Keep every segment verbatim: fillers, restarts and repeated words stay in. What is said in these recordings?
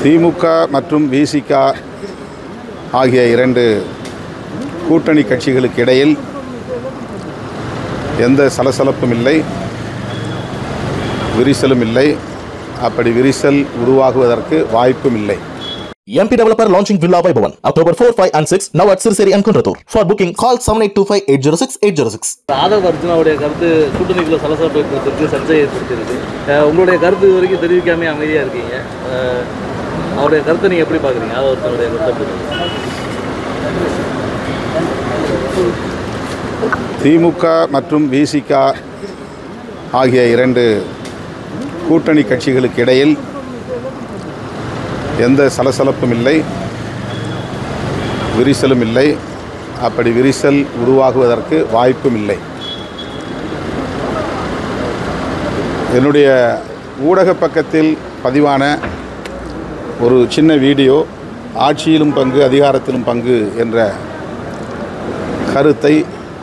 திமுக மற்றும் விசிக ஆகிய இரண்டு கூட்டணி கட்சிகளுக்கு இடையில் எந்த சலசலப்பும் இல்லை, விரிசலும் இல்லை. அப்படி விரிசல் உருவாகுவதற்கு வாய்ப்பும் இல்லை. M P developer launching Villa Vaibhavan October four, five and six now at Sirseri and Kunratur. For booking call seven eight two five eight zero six eight zero six. Aadhav அர்ஜுனாவுடைய கருத்து கூட்டணிக்குள்ள சலசலப்பு ஏற்படுத்திருக்கு, சர்ச்சை ஏற்படுத்திருக்கு. உங்களுடைய கருத்து இது வரைக்கும் தெரிவிக்காம அமைதியாக இருக்கீங்க. அவருடைய கருத்தை நீங்கள் எப்படி பார்க்குறீங்க? ஆதவ் அர்ஜுனாவுடைய கருத்தை திமுக மற்றும் விசிக ஆகிய இரண்டு கூட்டணி கட்சிகளுக்கு இடையில் எந்த சலசலப்பும் இல்லை, விரிசலும் இல்லை. அப்படி விரிசல் உருவாகுவதற்கு வாய்ப்பும் இல்லை. என்னுடைய ஊடக பக்கத்தில் பதிவான ஒரு சின்ன வீடியோ ஆட்சியிலும் பங்கு அதிகாரத்திலும் பங்கு என்ற கருத்தை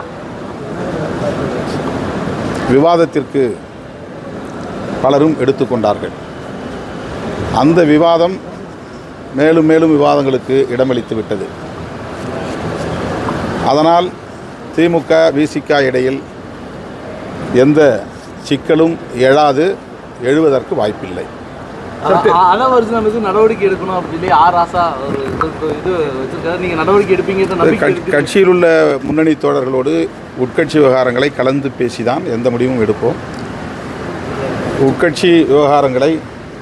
விவாதத்திற்கு பலரும் எடுத்துக்கொண்டார்கள். அந்த விவாதம் மேலும் மேலும் விவாதங்களுக்கு இடமளித்து விட்டது. அதனால் திமுக விசிக இடையில் எந்த சிக்கலும் எழாது, எழுவதற்கு வாய்ப்பில்லை. ஆதவ் அர்ஜுனா மீது நடவடிக்கை எடுக்கணும் அப்படின்னு சொல்லி ஆர் ராசா ஒரு இது வச்சிருக்காரு. நீங்கள் நடவடிக்கை எடுப்பீங்க? கட்சியில் உள்ள முன்னணி தோழர்களோடு உட்கட்சி விவகாரங்களை கலந்து பேசிதான் எந்த முடிவும் எடுப்போம். உட்கட்சி விவகாரங்களை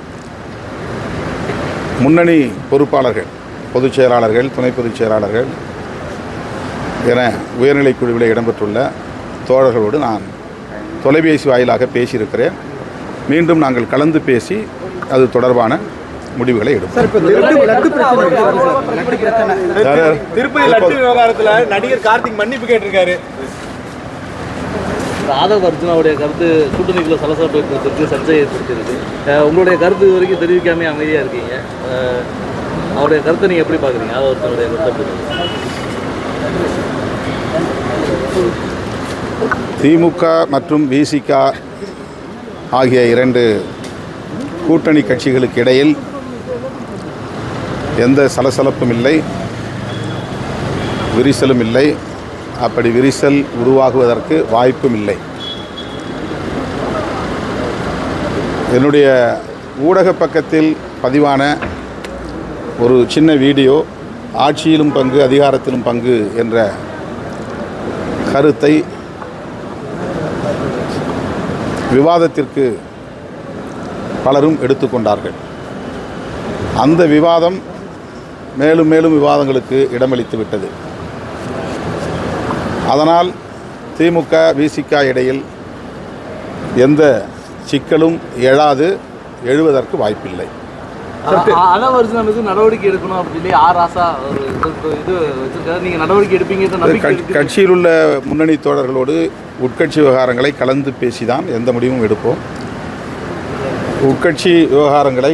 முன்னணி பொறுப்பாளர்கள், பொதுச் செயலாளர்கள், துணை பொதுச் செயலாளர்கள் என உயர்நிலைக் குழுவில் இடம்பெற்றுள்ள தோழர்களோடு நான் தொலைபேசி வாயிலாக பேசியிருக்கிறேன். மீண்டும் நாங்கள் கலந்து பேசி அது தொடர்பான முடிவுகளை எடுப்போம். திருப்பதி லட்டு விவகாரத்தில் நடிகர் கார்த்திக் மன்னிப்பு கேட்டிருக்காரு. ஆதவ் அர்ஜுனாவுடைய கருத்து கூட்டணிக்குள்ள சலசலப்பு ஏற்படுத்திருக்கு, சர்ச்சை ஏற்படுத்திருக்கு. உங்களுடைய கருத்து இது வரைக்கும் தெரிவிக்காம அமைதியாக இருக்கீங்க. அவருடைய கருத்தை நீங்கள் எப்படி பார்க்குறீங்க? ஆதவ் அர்ஜுனாவுடைய கருத்தை திமுக மற்றும் விசிக ஆகிய இரண்டு கூட்டணி கட்சிகளுக்கு இடையில் எந்த சலசலப்பும் இல்லை, விரிசலும் இல்லை. அப்படி விரிசல் உருவாகுவதற்கு வாய்ப்பும் இல்லை. என்னுடைய ஊடக பக்கத்தில் பதிவான ஒரு சின்ன வீடியோ ஆட்சியிலும் பங்கு அதிகாரத்திலும் பங்கு என்ற கருத்தை விவாதத்திற்கு பலரும் எடுத்துக்கொண்டார்கள். அந்த விவாதம் மேலும் மேலும் விவாதங்களுக்கு இடமளித்து விட்டது. அதனால் திமுக விசிக இடையில் எந்த சிக்கலும் எழாது, எழுவதற்கு வாய்ப்பில்லை. ஆதவ் அர்ஜுனா மீது நடவடிக்கை எடுக்கணும் அப்படின்னு சொல்லி ஆர் ராசா ஒரு இது வச்சிருக்காரு. நீங்கள் நடவடிக்கை எடுப்பீங்க? கட்சியில் உள்ள முன்னணி தோழர்களோடு உட்கட்சி விவகாரங்களை கலந்து பேசிதான் எந்த முடிவும் எடுப்போம். உட்கட்சி விவகாரங்களை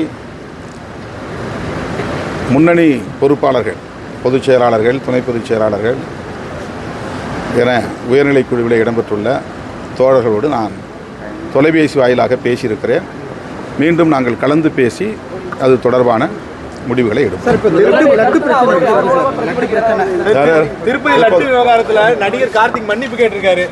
முன்னணி பொறுப்பாளர்கள், பொதுச் செயலாளர்கள், துணை பொதுச் செயலாளர்கள் என உயர்நிலைக் குழுவில் இடம்பெற்றுள்ள தோழர்களோடு நான் தொலைபேசி வாயிலாக பேசியிருக்கிறேன். மீண்டும் நாங்கள் கலந்து பேசி அது தொடர்பான முடிவுகளை எடுப்போம். திருப்பதி லட்டு விவகாரத்தில் நடிகர் கார்த்திக் மன்னிப்பு கேட்டிருக்காரு.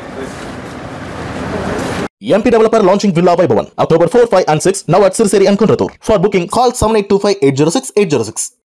M P developer launching Villa Vaibhavan October four, five and six now at Sirseri and Kunratur. For booking call seven eight two five eight zero six eight zero six.